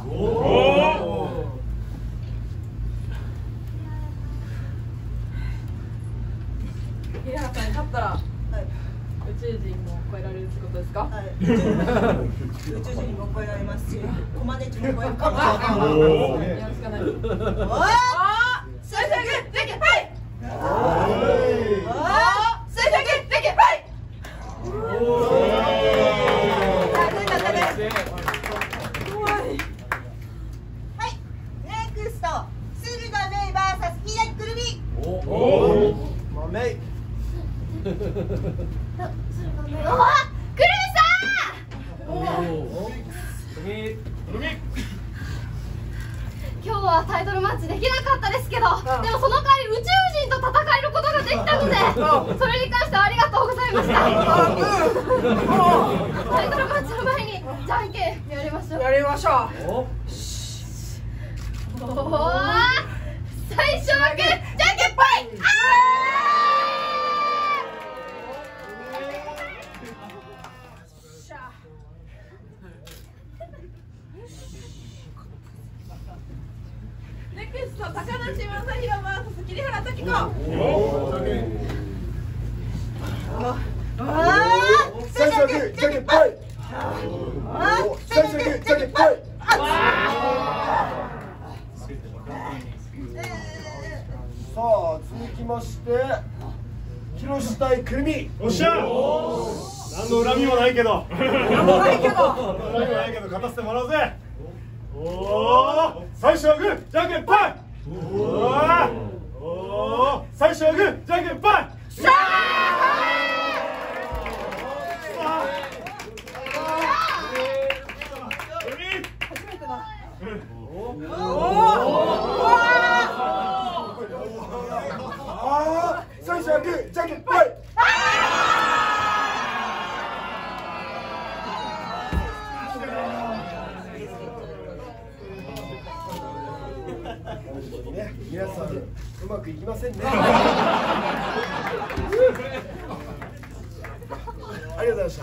桐原さんに勝ったら、はい、宇宙人も超えられるってことですか？ はい、宇宙人も超えられますし、コマネチも超えるかもしれない。 よろしくお願いします。 おー、最初はグー、じゃんけんぽい。おー、最初はグー、じゃんけんぽい。さあ、グーだったね。はい、ネクスト、駿河メイバーサス左くるみ。 おお、まめい。 おわ、くるみさん。今日はタイトルマッチできなかったですけど、でもその代わり宇宙人と戦えることができたので、それに関してはありがとうございました。タイトルマッチの前にじゃんけんやりましょう。 やりましょう。 おお、最初はグー、じゃんけんぽい。あネクスト、高梨正宏 ブイエス 桐原時子。 最初はグー、じゃんけんぽい。最初はグー、じゃんけんぽい。さあ、続きまして広志対くるみ。 おっしゃ。何の恨みもないけど。 何もないけど。 恨みもないけど勝たせてもらうぜ。おお、最初はグー、じゃんけんぽい。おお、最初はグー、じゃんけんぽい。しゃあ、最初はグー、じゃんけんぽい。ね、皆さんうまくいきませんね。ありがとうございました。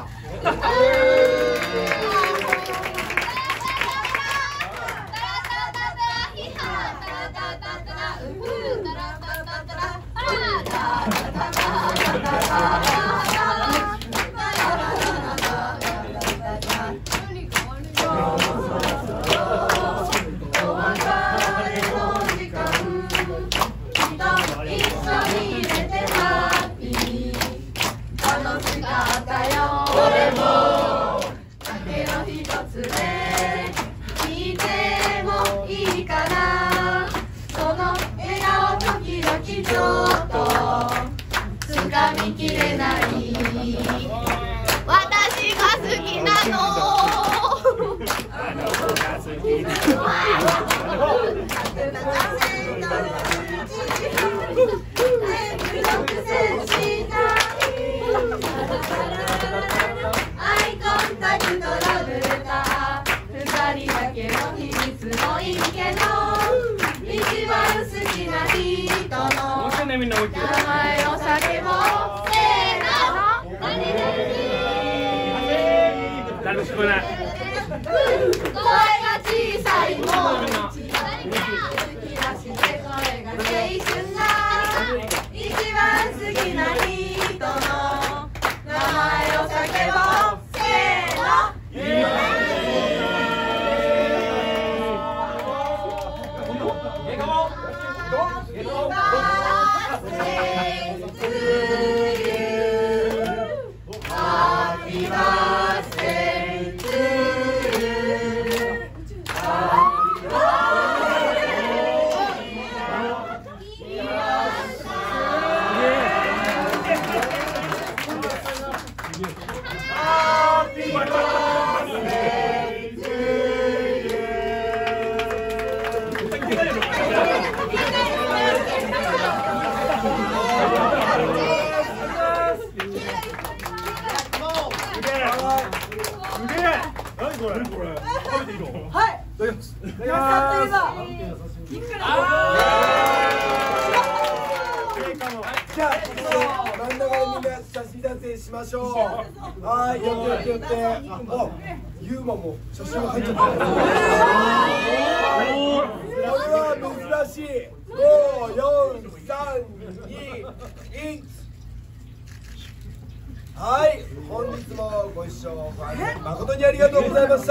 これこれ食べていいの？ はいいただきます。 野菜といえばいくらじゃあ真ん中にみんな写真撮影しましょう。はい寄って寄って寄って。あユーマも写真が入っちゃった。これは珍しい。ご、よん、さん、に、いち。はい、本日もご一緒誠にありがとうございました。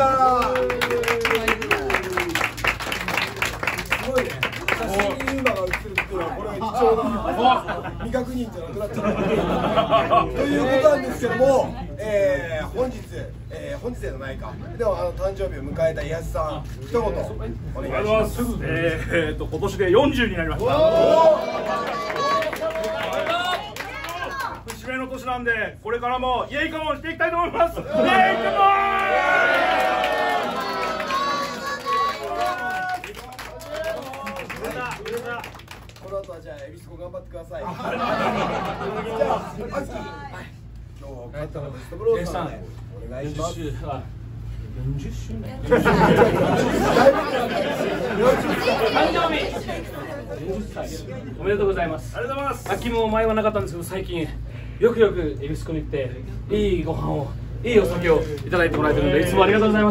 すごいね。写真にユーマが写るっていうのはこれは貴重な未確認じゃなくなっちゃったということなんですけども、えー、本日、えー、本日じゃないかでもあの誕生日を迎えた癒さん一言お願いします。 えー、っと今年でよんじゅうになりました。節目の年なんでこれからもイエイカモンしていきたいと思います。イエイカモン。 この後はじゃあエビスコ頑張ってください。じゃあアキ今日帰ったのベストブローさんお願いします。よんじゅっしゅうねん誕生日おめでとうございます。 ありがとうございます。 秋も前はなかったんですけど最近よくよくエビスコに行っていいご飯をいいお酒をいただいてもらえてるのでいつもありがとうございます。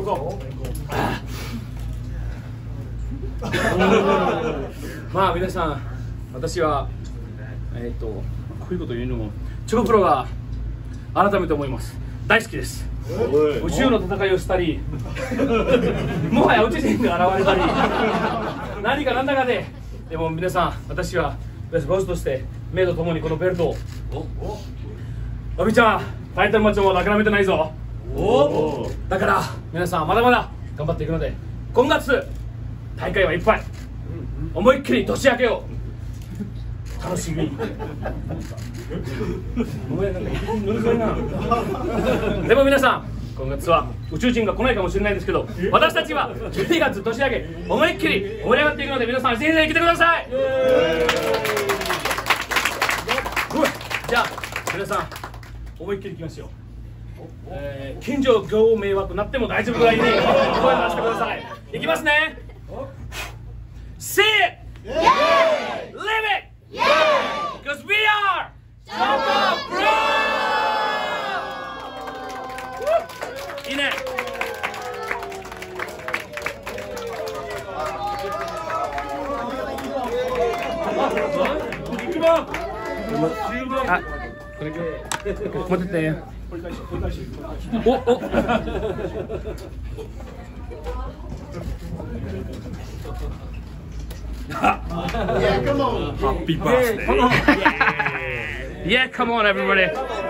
まあ皆さん私はえっとこういうこと言うのもチョコプロが改めて思います。大好きです。宇宙の戦いをしたりもはや宇宙人が現れたり何かなんだかででも皆さん私はベストボスとしてメイと共にこのベルトをおびちゃんタイトルマッチも諦めてないぞ。だから皆さんまだまだ頑張っていくので今月大会はいっぱい思いっきり年明けを楽しみにでも皆さん今月は宇宙人が来ないかもしれないんですけど私たちはじゅうにがつ年明け思いっきり盛り上がっていくので皆さんぜひぜひ来てください。じゃあ皆さん思いっきりいきますよ。えー、近所業迷惑なっても大丈夫ぐらいに声を出してください。いきますね。See it! Yeah! Live it! Yeah! Because we are Choco Pro! いいね。一番。あ、これ持ってて。おお。 Yeah, come on. Happy birthday. Yeah, come on, everybody.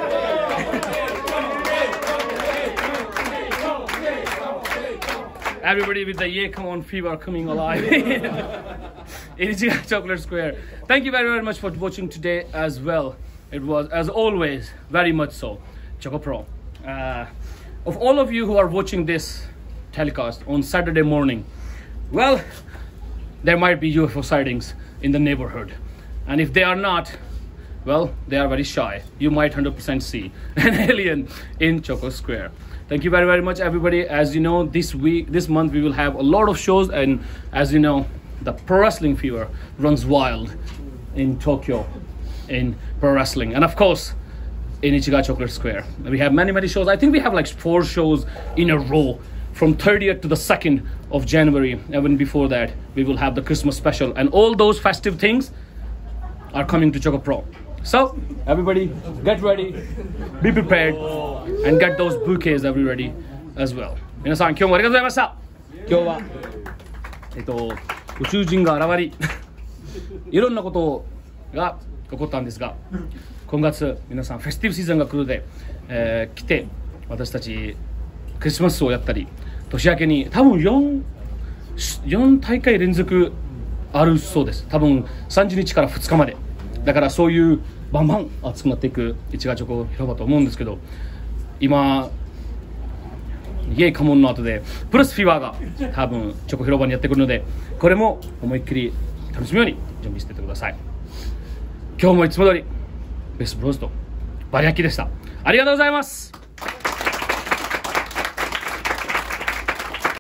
Everybody with the yeah, come on fever coming alive. In Ichiga Chocolate Square. Thank you very, very much for watching today as well. It was, as always, very much so. Choco Pro. Uh, of all of you who are watching this telecast on Saturday morning, well, there might be U F O sightings in the neighborhood, and if they are not, well, they are very shy. You might one hundred percent see an alien in Choco Square. Thank you very, very much, everybody. As you know, this week, this month, we will have a lot of shows, and as you know, the pro wrestling fever runs wild in Tokyo in pro wrestling, and of course in Ichiga Chocolate Square. We have many, many shows. I think we have like four shows in a row. From thirtieth to the second of January, even before that, we will have the Christmas special, and all those festive things are coming to Choco Pro. So, everybody, get ready, be prepared, and get those bouquets everybody as well. 皆さん、今日もありがとうございました。今日は、えっと、宇宙人が現り、いろんなことが起こったんですが、今月、皆さん、フェスティブシーズンが来るので、えー、来て、私たち、クリスマスをやったり、年明けに多分 4, 4大会連続あるそうです。多分さんじゅうにちからふつかまで。だからそういうバンバン集まっていくイチガチョコ広場と思うんですけど、今イエイカモンの後でプラスフィーバーが多分チョコ広場にやってくるので、これも思いっきり楽しむように準備していってください。今日もいつも通りベストブローズとバリアキでした。ありがとうございます。